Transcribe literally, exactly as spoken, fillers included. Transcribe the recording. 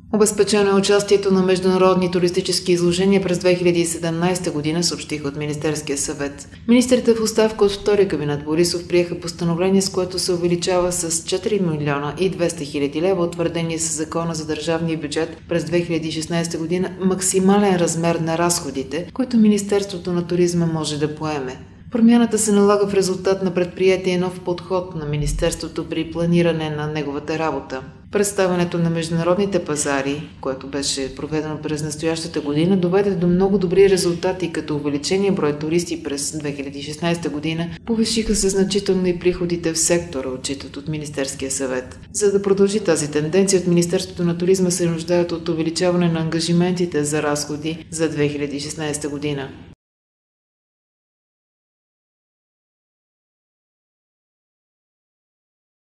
Обезпечено е участието на международни туристически изложения през две хиляди и седемнадесета година, съобщиха от Министерския съвет. Министрите в оставка от втори кабинет Борисов приеха постановление, с което се увеличава с четири милиона и двеста хиляди лева, утвърдени с Закона за държавния бюджет през две хиляди и шестнадесета година, максимален размер на разходите, които Министерството на туризма може да поеме. Промяната се налага в резултат на предприятие нов подход на Министерството при планиране на неговата работа. Представянето на международните пазари, което беше проведено през настоящата година, доведе до много добри резултати, като увеличение брой туристи през две хиляди и шестнадесета година повишиха се значително и приходите в сектора, отчитат от Министерския съвет. За да продължи тази тенденция, от Министерството на туризма се нуждаят от увеличаване на ангажиментите за разходи за две хиляди и шестнадесета година.